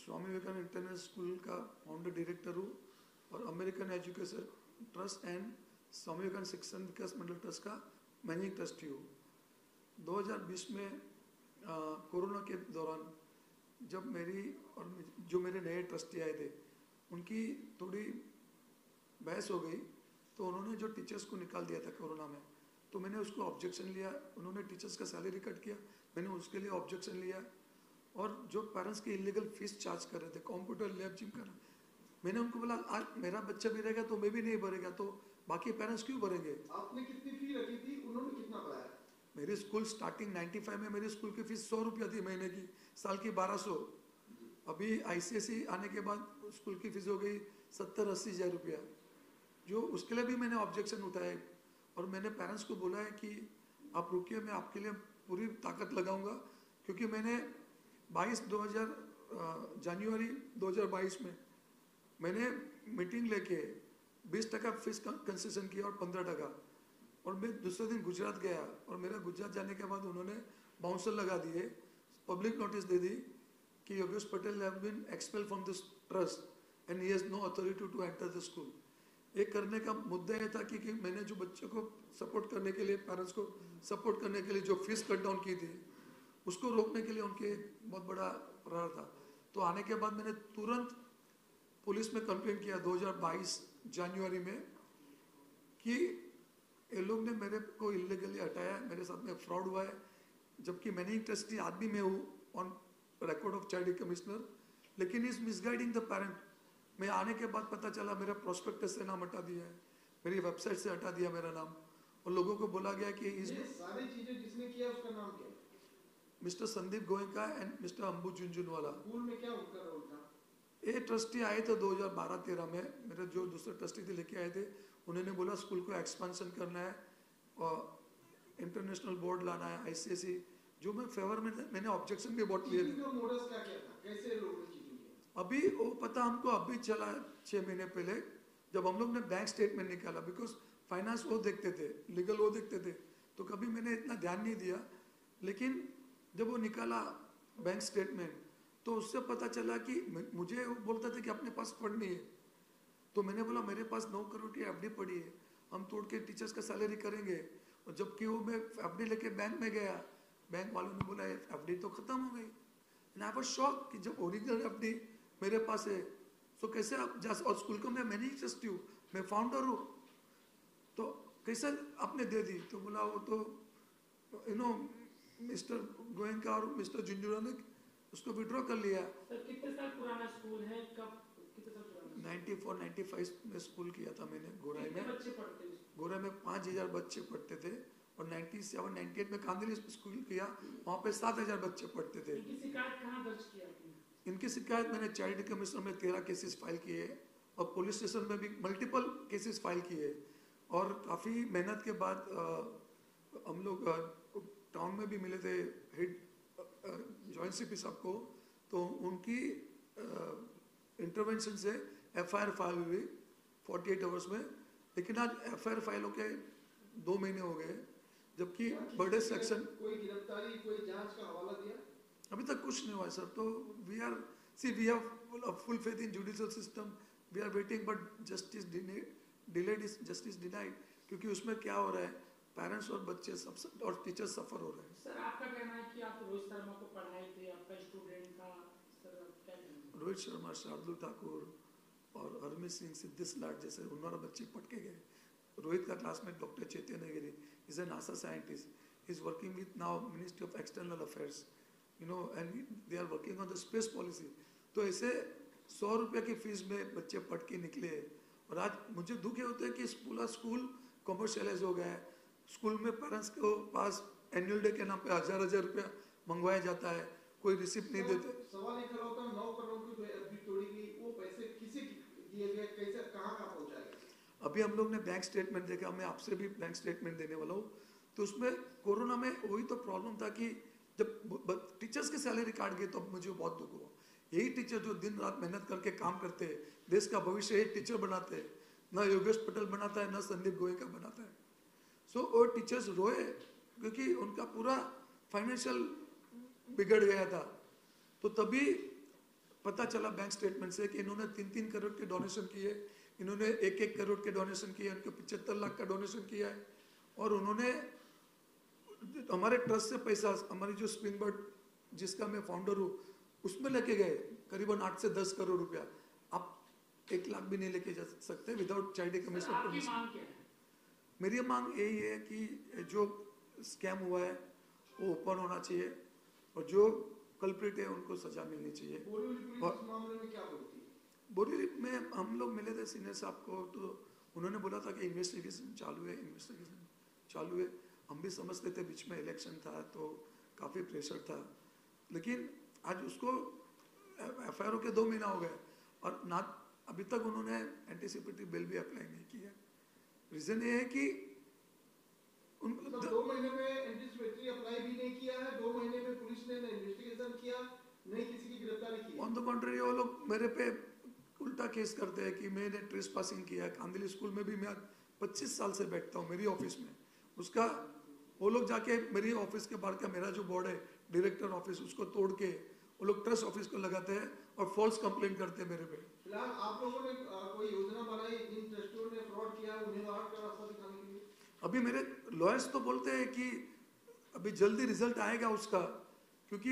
स्वामी Vivekananda international school का founder director हूँ और American education trust and Swami Vivekananda Shikshan Vikas Mandal trust का मैनेजिंग ट्रस्टी हूँ। 2020 में कोरोना के दौरान जब मेरी और जो मेरे नए ट्रस्टी आए थे उनकी थोड़ी बहस हो गई, तो उन्होंने जो टीचर्स को निकाल दिया था कोरोना में, तो मैंने उसको ऑब्जेक्शन लिया। उन्होंने टीचर्स का सैलरी कट किया, मैंने उसके लिए ऑब्जेक्शन लिया। और जो पेरेंट्स की इलीगल फीस चार्ज कर रहे थे कंप्यूटर लैब जिम का, मैंने उनको बोला आज मेरा बच्चा भी रहेगा तो मैं भी नहीं भरेगा, तो बाकी पेरेंट्स क्यों भरेंगे। आपने कितनी फी रखी थी, उन्होंने कितना भराया? मेरी स्कूल स्टार्टिंग 95 में मेरी स्कूल की फीस 100 रुपया थी महीने की, साल की 1200। अभी ICSE आने के बाद स्कूल की फीस हो गई 70-80 हज़ार रुपया, जो उसके लिए भी मैंने ऑब्जेक्शन उठाए। और मैंने पेरेंट्स को बोला है कि आप रुकिए, मैं आपके लिए पूरी ताकत लगाऊंगा, क्योंकि मैंने जनवरी 2022 में मैंने मीटिंग लेके 20% फीस कंसेशन किया और 15%। और मैं दूसरे दिन गुजरात गया और मेरा गुजरात जाने के बाद उन्होंने बाउंसर लगा दिए, पब्लिक नोटिस दे दी कि Yogesh Patel have been expelled from this trust and he has no authority to enter the school. एक करने का मुद्दा यह था कि मैंने जो बच्चों को सपोर्ट करने के लिए, पेरेंट्स को सपोर्ट करने के लिए जो फीस कट डाउन की थी, उसको रोकने के लिए उनके बहुत बड़ा प्रयास था। तो आने के बाद मैंने तुरंत पुलिस में कंप्लेंट किया 2022 जनवरी में कि ये लोग ने मेरे को इलीगली हटाया, मेरे साथ में फ्रॉड हुआ है, जबकि मैनेजिंग ट्रस्टी आदमी मैं हूँ on record of child commissioner, लेकिन इज मिसगाइडिंग द पेरेंट। मैं आने के बाद पता चला मेरा प्रोस्पेक्टस से नाम हटा दिया है, मेरी वेबसाइट से हटा दिया मेरा नाम, और लोगों को बोला गया कि इस सारी चीजें जिसने किया उसका नाम क्या? Mister Sandeep Goenka and mister Ambu Jhunjhunwala. School में क्या उनका रोल था? ये ट्रस्टी आए थे 2012-13 में, मेरे जो दूसरे ट्रस्टी थे लेके आए थे, उन्होंने बोला स्कूल को एक्सपेंशन करना है और इंटरनेशनल बोर्ड लाना है, ICSE, जो मैं फेवर में मैंने ऑब्जेक्शन भी बहुत लिए थे। मोडस क्या क्या था, कैसे लोग चीटिंग किया? अभी वो पता हमको अभी चला 6 महीने पहले, जब हम लोग ने बैंक स्टेटमेंट निकाला, बिकॉज फाइनेंस वो देखते थे, लीगल वो देखते थे, तो कभी मैंने इतना ध्यान नहीं दिया। लेकिन जब वो निकाला बैंक स्टेटमेंट, तो उससे पता चला कि मुझे वो बोलता था कि अपने पास फंड नहीं है, तो मैंने बोला मेरे पास 9 करोड़ की FD पड़ी है, हम तोड़ के टीचर्स का सैलरी करेंगे। और जबकि वो मैं FD लेके बैंक में गया, बैंक वालों ने बोला FD तो खत्म हो गई। एंड आई वाज शॉक कि जब ओरिजिनल FD मेरे पास है, तो कैसे आप जा, और स्कूल का मैं मैनेजिंग ट्रस्टी हूँ, मैं फाउंडर हूँ, तो कैसे आपने दे दी। तो बोला वो तो मिस्टर गोयनका और मिस्टर झुंझुनवाला ने उसको विड्रॉ कर लिया। सर कितने साल पुराना स्कूल है, कब कितने साल पुराना? 94-95 में स्कूल किया था मैंने गोराई में। बच्चे पढ़ते हैं? गोराई में 5000 बच्चे पढ़ते थे, और 97-98 में कांदिली स्कूल किया, वहाँ पे 7000 बच्चे पढ़ते थे। इनकी शिकायत कहाँ दर्ज किया? इनकी शिकायत मैंने चाइल्ड कमिश्नर में 13 केसेस फाइल किए, और पुलिस स्टेशन में भी मल्टीपल केसेस फाइल किए। और काफ़ी मेहनत के बाद हम लोग टाउन में भी मिले थे हेड जॉइंट CP साहब को, तो उनकी इंटरवेंशन से FIR फाइल हुई 48 आवर्स में। लेकिन आज FIR फाइल होके 2 महीने हो गए, जबकि बड़े सेक्शन कोई गिरफ्तारी, कोई जांच का हवाला दिया अभी तक कुछ नहीं हुआ सर। तो we have full faith in judicial system, we are waiting, but justice delayed is justice denied, क्योंकि उसमें क्या हो रहा है, पेरेंट्स और बच्चे सब और टीचर्स सफर हो रहे हैं। सर आपका कहना है कि आप रोहित शर्मा को पढ़ाए थे, आपका स्टूडेंट था, सर क्या कहना है? रोहित शर्मा, शार्दुल ठाकुर और हरमीत सिंह, सिद्धिश लाट जैसे 19 बच्चे पढ़ के गए। रोहित का classmate doctor Chaitanya Giri is a NASA scientist, is working with now ministry of external affairs, and they are working on the space policy. तो ऐसे 100 रुपये की फीस में बच्चे पढ़ के निकले, और आज मुझे दुख ये होता है कि स्कूल कॉमर्शियलाइज हो गया है। स्कूल में पेरेंट्स को पास एनुअल डे के नाम पे 1000 रुपया मंगवाया जाता है, कोई रिसिप्ट नहीं देते। सवाल ये खड़ा होता है 9 करोड़ की जो FD तोड़ी गई, वो पैसे किसे दिए गए, कैसे कहाँ पहुँचाए गए? अभी हम लोग ने बैंक स्टेटमेंट देखा, मैं आपसे भी बैंक स्टेटमेंट देने वाला हूँ। तो उसमें कोरोना में वही तो प्रॉब्लम था कि जब टीचर्स की सैलरी काट गई तो मुझे बहुत दुख हुआ। यही टीचर जो दिन रात मेहनत करके काम करते हैं, देश का भविष्य यही टीचर बनाते हैं, ना योगेश पटेल बनाता है, ना संदीप गोयनका बनाता है। सो वो टीचर्स रोए क्योंकि उनका पूरा फाइनेंशियल बिगड़ गया था। तो तभी पता चला बैंक स्टेटमेंट से कि इन्होंने 3-3 करोड़ के डोनेशन किए, इन्होंने 1-1 करोड़ के डोनेशन किए, उनको 75 लाख का डोनेशन किया है। और उन्होंने हमारे ट्रस्ट से पैसा, हमारी जो स्प्रिंग बर्ड जिसका मैं फाउंडर हूँ, उसमें लेके गए करीबन 8 से 10 करोड़ रुपया। आप 1 लाख भी नहीं लेके जा सकते विदाउट चाइल्ड कमीशन आपकी परमिशन। मांग क्या है? मेरी मांग यही है कि जो स्कैम हुआ है वो ओपन होना चाहिए और जो कल्प्रिट है उनको सजा मिलनी चाहिए। बोरीवली पुलिस इस मामले में क्या बोलती है? बोरीवली में हम लोग मिले थे सीनियर साहब को, तो उन्होंने बोला था कि इन्वेस्टिगेशन चालू है। हम भी समझते थे बीच में इलेक्शन था तो काफ़ी प्रेशर था, लेकिन आज उसको FIR के 2 महीना हो गए और ना अभी तक उन्होंने एंटीसिपेटरी बिल भी अप्लाई नहीं किया। रीज़न ये है कि मतलब 2 महीने में एंटीसिपेटरी अप्लाई भी नहीं किया है, 2 महीने में पुलिस ने इन्वेस्टिगेशन किया, नहीं किसी की गिरफ्तारी की। ऑन द कॉन्ट्री वो लोग मेरे पे उल्टा केस करते हैं कि मैंने ट्रेस पासिंग किया है। कांदिली स्कूल में भी मैं 25 साल से बैठता हूँ मेरी ऑफिस में, उसका वो लोग जाके मेरी ऑफिस के बाहर का मेरा जो बोर्ड है डायरेक्टर ऑफिस, उसको तोड़ के वो लोग ट्रस्ट ऑफिस को लगाते हैं और फॉल्स कंप्लेंट करते हैं मेरे पे। फिलहाल आप लोगों ने कोई योजना बनाई जिन ट्रस्टियों ने फ्रॉड किया उन्हें बाहर का रास्ता दिखाने के लिए? अभी मेरे लॉयर्स तो बोलते हैं कि अभी जल्दी रिजल्ट आएगा उसका, क्योंकि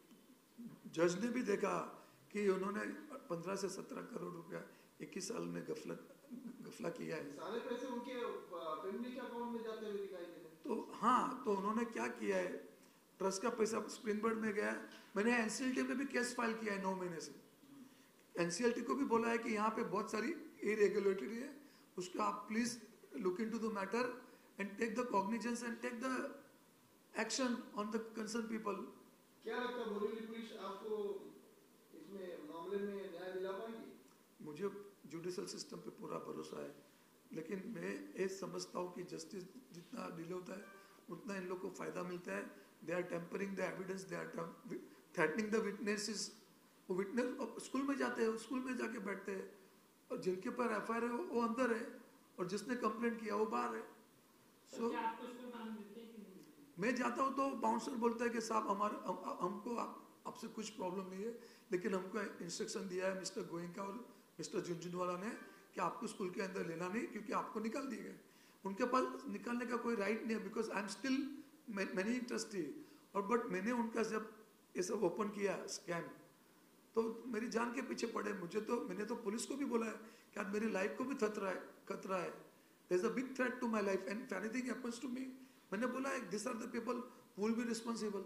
जज ने भी देखा कि उन्होंने 15 से 17 करोड़ रुपया 21 साल में गफला किया है। सारे पैसे उनके फैमिली के अकाउंट में जाते हुए दिखाई दे रहे हैं। तो हाँ, तो उन्होंने क्या किया है, ट्रस्ट का पैसा स्प्रिंग बर्ड में गया। मैंने NCLT में भी केस फाइल किया है 9 महीने से। NCLT को भी बोला है कि यहाँ पे बहुत सारी इरेगुलरिटी है, उसको आप please look into the matter and take the cognizance and take the action on the concern people. क्या लगता है बोरीवली पुलिस आपको इसमें मामले में न्याय दिला पाएगी? मुझे जुडिशल सिस्टम पे पूरा भरोसा है, लेकिन मैं ये समझता हूँ कि जस्टिस जितना डिले होता है उतना इन लोग को फायदा मिलता है। They are tampering the evidence, they are threatening the witnesses. वो विटनेस स्कूल में जाते हैं, स्कूल में जाके बैठते हैं और जिनके पर FIR है वो अंदर है और जिसने कंप्लेंट किया वो बाहर है। तो क्या आपको स्कूल आने देते हैं कि नहीं देते? मैं जाता हूँ तो बाउंसर बोलता है कि साहब हमको आपसे कुछ प्रॉब्लम नहीं है, लेकिन हमको इंस्ट्रक्शन दिया है मिस्टर गोयनका और मिस्टर झुंझुनवाला ने कि आपको स्कूल के अंदर लेना नहीं, क्योंकि आपको निकाल दिए गए। उनके पास निकालने का कोई राइट नहीं है, because I am still managing trustee. और बट मैंने उनका जब ये सब ओपन किया स्कैम, तो मेरी जान के पीछे पड़े। मैंने तो पुलिस को भी बोला है कि आज मेरी लाइफ को भी खतरा है। There is a big threat to my life and if anything happens to me, मैंने बोला है this are the people who will be responsible.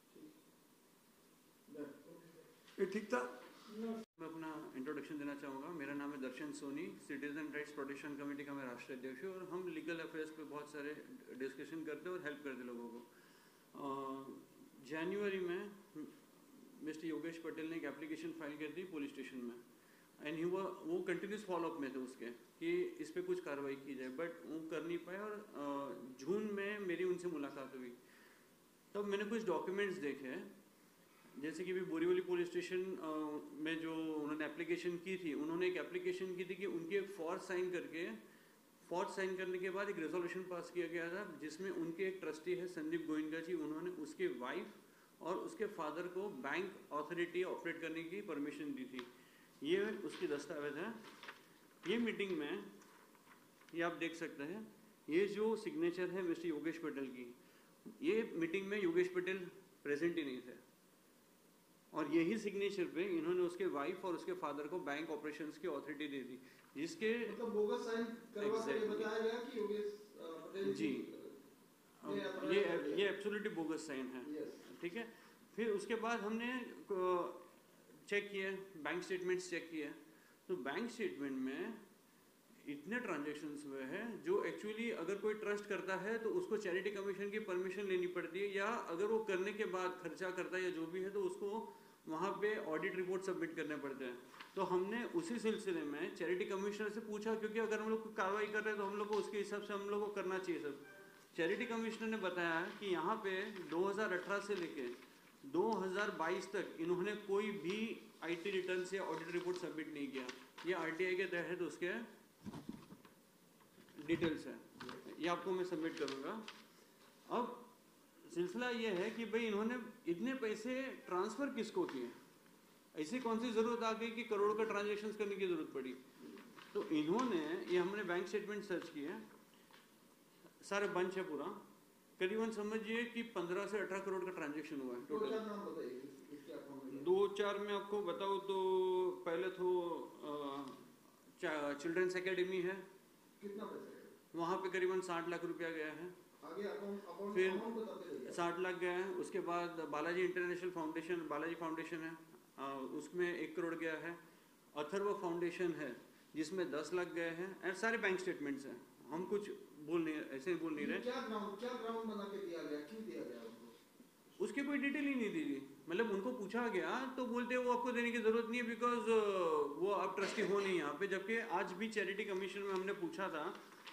ये ठीक था। मैं अपना इंट्रोडक्शन देना चाहूँगा। मेरा नाम है Darshan Soni, citizen rights protection committee का मैं राष्ट्रीय अध्यक्ष हूँ और हम लीगल अफेयर्स पे बहुत सारे डिस्कशन करते हैं और हेल्प करते लोगों को। जनवरी में मिस्टर योगेश पटेल ने एक एप्लीकेशन फाइल कर दी पुलिस स्टेशन में एंड वो कंटिन्यूस फॉलोअप में थे उसके कि इस पर कुछ कार्रवाई की जाए, बट वो कर नहीं पाए। और जून में मेरी उनसे मुलाकात हुई, तब मैंने कुछ डॉक्यूमेंट्स देखे, जैसे कि भी बोरीवली पुलिस स्टेशन में जो उन्होंने एप्लीकेशन की थी, उन्होंने एक एप्लीकेशन की थी कि उनकी एक फॉर्ज साइन करने के बाद एक रेजोल्यूशन पास किया गया था जिसमें उनके एक ट्रस्टी है संदीप गोयनका जी, उन्होंने उसके वाइफ और उसके फादर को बैंक अथॉरिटी ऑपरेट करने की परमिशन दी थी। ये उसकी दस्तावेज है। ये मीटिंग में ये आप देख सकते हैं, ये जो सिग्नेचर है मिस्टर योगेश पटेल की, ये मीटिंग में योगेश पटेल प्रेजेंट ही नहीं थे और यही सिग्नेचर पे इन्होंने उसके वाइफ और उसके फादर को बैंक ऑपरेशंस की अथॉरिटी दे दी, जिसके मतलब बोगस साइन करवा के बताया गया कि योगेश पटेल जी ये एब्सोल्युटली बोगस साइन है। ठीक है, फिर उसके बाद हमने चेक किया, बैंक स्टेटमेंट्स चेक किए, तो बैंक स्टेटमेंट में इतने ट्रांजैक्शंस हुए हैं जो एक्चुअली अगर कोई ट्रस्ट करता है तो उसको चैरिटी कमीशन की परमिशन लेनी पड़ती है, या अगर वो करने के बाद खर्चा करता है या जो भी है तो उसको वहाँ पे ऑडिट रिपोर्ट सबमिट करने पड़ते हैं। तो हमने उसी सिलसिले में चैरिटी कमिश्नर से पूछा, क्योंकि अगर हम लोग कार्रवाई कर रहे हैं तो हम लोग को उसके हिसाब से हम लोग को करना चाहिए सब। चैरिटी कमिश्नर ने बताया कि यहाँ पे 2018 से लेके 2022 तक इन्होंने कोई भी IT रिटर्न से ऑडिट रिपोर्ट सबमिट नहीं किया। ये RTI के तहत उसके डिटेल्स है, ये आपको मैं सबमिट करूँगा। अब सिलसिला ये है कि भाई इन्होंने इतने पैसे ट्रांसफ़र किसको किए, ऐसी कौन सी जरूरत आ गई कि करोड़ का ट्रांजेक्शन करने की जरूरत पड़ी? तो इन्होंने ये हमने बैंक स्टेटमेंट सर्च किए, सारे बंच है पूरा, करीबन समझिए कि 15 से 18 करोड़ का ट्रांजेक्शन हुआ है दो टोटल। चार नाम बताइए इसके अकाउंट में। 2-4 में आपको बताऊँ तो पहले तो चिल्ड्रंस एकेडमी है, कितना पैसा है? वहाँ पे करीबन 60 लाख रुपया गया है। आगे अकाउंट फिर अकाउंट बताते रहिए। 60 लाख गया है। उसके बाद Balaji international foundation, Balaji foundation है, उसमें 1 करोड़ गया है। अथर्व फाउंडेशन है जिसमें 10 लाख गए हैं। और सारे बैंक स्टेटमेंट्स हैं, हम कुछ बोल नहीं, ऐसे ही बोल नहीं रहे। क्या ग्राउंड बना के दिया गया, क्यों दिया गया उनको? उसकी कोई डिटेल ही नहीं दी गई, मतलब उनको पूछा गया तो बोलते वो आपको देने की जरूरत नहीं है बिकॉज वो आप ट्रस्टी हो नहीं यहाँ पे। जबकि आज भी चैरिटी कमीशन में हमने पूछा था,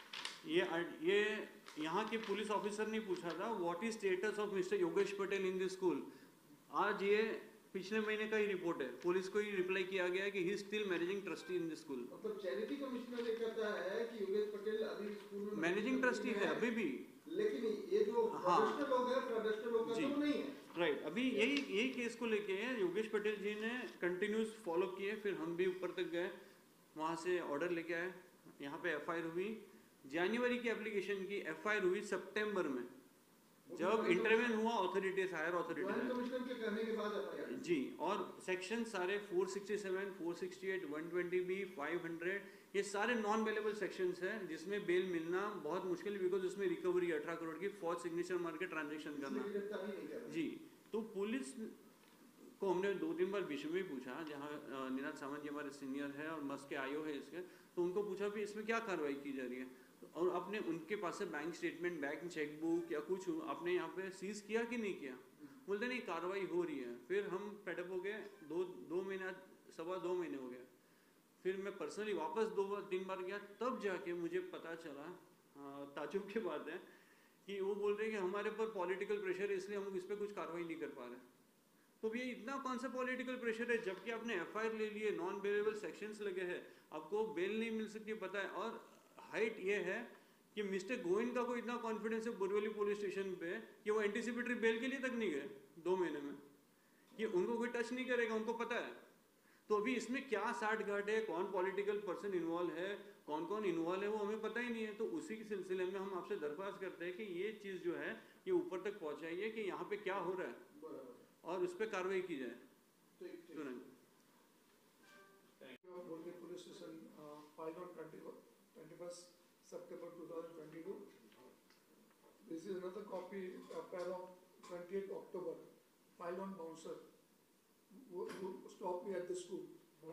ये यहाँ के पुलिस ऑफिसर ने पूछा था what is status of mister Yogesh Patel in this school. आज ये पिछले महीने का ही रिपोर्ट है, पुलिस को ही रिप्लाई किया गया कि he is still managing trustee in this school. मतलब चैरिटी कमिश्नर ये कहता है कि योगेश पटेल अभी स्कूल में मैनेजिंग ट्रस्टी है अभी भी, लेकिन ये जो हाँ। रजिस्टर्ड लोग हैं, रजिस्टर्ड लोग जी। हैं, तो वो नहीं है। राइट अभी यही केस को लेके योगेश पटेल जी ने कंटिन्यूस फॉलो किए। फिर हम भी ऊपर तक गए, वहाँ से ऑर्डर लेके आए, यहाँ पे एफआईआर हुई। जनवरी की एप्लीकेशन की एफआईआर हुई सितंबर में, जब इंटरवेन हुआ authorities, higher joint authorities commissioner के कहने के बाद एफआईआर जी। और सेक्शन सारे 467, 468, 120B, 500 ये सारे नॉन बेलेबल सेक्शंस हैं जिसमें बेल मिलना बहुत मुश्किल, बिकॉज उसमें रिकवरी 18 करोड़ की फॉर सिग्नेचर मार के ट्रांजेक्शन करना गिरफ्तारी नहीं कर रहे। जी। तो पुलिस को हमने 2-3 बार विषय में पूछा, जहाँ निनाद सावंत जी हमारे सीनियर है और मस्क के आईओ है इसके, तो उनको पूछा भी इसमें क्या कार्रवाई की जा रही है, और आपने उनके पास से बैंक स्टेटमेंट, बैंक चेकबुक या कुछ आपने यहाँ पे सीज किया कि नहीं किया? बोलते नहीं कार्रवाई हो रही है। फिर हम पेडअप हो गए, 2 महीना 2.25 महीने हो गए। फिर मैं पर्सनली वापस 2-3 बार गया, तब जाके मुझे पता चला, ताजुब की बात है कि वो बोल रहे हैं कि हमारे पर पॉलिटिकल प्रेशर है इसलिए हम इस पर कुछ कार्रवाई नहीं कर पा रहे। तो ये इतना कौन सा पॉलिटिकल प्रेशर है, जबकि आपने एफआईआर ले लिए, नॉन बेलेबल सेक्शंस लगे हैं, आपको बेल नहीं मिल सकती पता है। और हाइट ये है कि मिस्टर गोविंद का कोई इतना कॉन्फिडेंस है बोरीवली पुलिस स्टेशन पे कि वो एंटीसिपेटरी बेल के लिए तक नहीं गए 2 महीने में, कि उनको कोई टच नहीं करेगा, उनको पता है। तो अभी इसमें क्या साठ गांठ है, कौन पॉलिटिकल पर्सन इन्वॉल्व है, कौन कौन इन्वॉल्व है, वो हमें पता ही नहीं है। तो उसी के सिलसिले में हम आपसे दरख्वास्त करते हैं कि ये चीज़ जो है ये ऊपर तक पहुंचाइए कि यहाँ पे क्या हो रहा है और उस पर कार्रवाई की जाए तुरंत। बोलते police station file on 21st September 2022. This is another copy, file of 28th October, file on bouncer who stopped me at the school.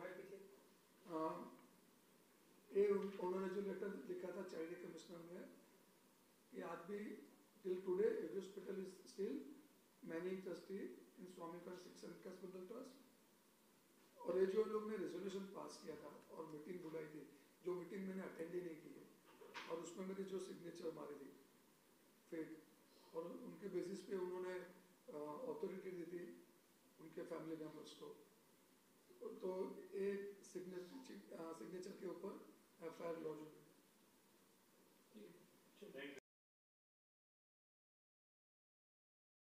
ये उन्होंने जो लेटर लिखा था चाइल्ड कमिश्नर में, ये आज भी till today Yogesh Patel is still managing trustee in स्वामीकर शिक्षा विकास मंडल ट्रस्ट। और ये जो लोग ने रेजोल्यूशन पास किया था और मीटिंग बुलाई थी, जो मीटिंग मैंने अटेंड ही नहीं की है, और उसमें मेरी जो सिग्नेचर मारी थी फेक, और उनके बेसिस पे उन्होंने अथॉरिटी दी थी उनके फैमिली मेम्बर्स को। तो एक सिग्नेचर के ऊपर एफआईआर लॉन्च